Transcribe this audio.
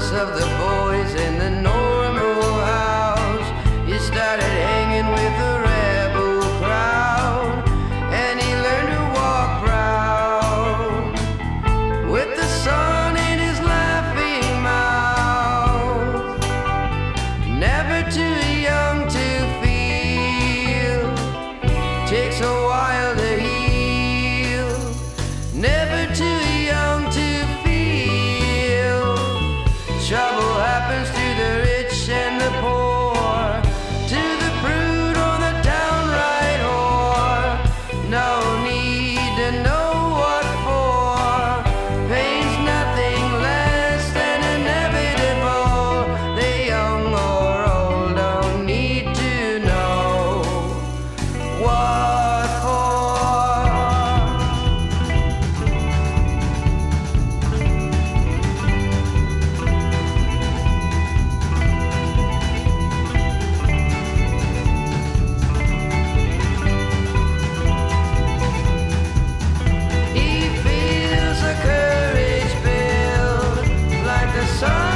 jealous of the boys in the normal house. He started hanging with a rebel crowd, and he learned to walk proud with the sun in his laughing mouth. Never too young to feel, takes a while to heal. Never too young to feel. Trouble happens to the rich and the poor, to the prude or the downright whore. No need to know what for. Pain's nothing less than inevitable. The young or old don't need to know what for. He feels the courage build like the sun.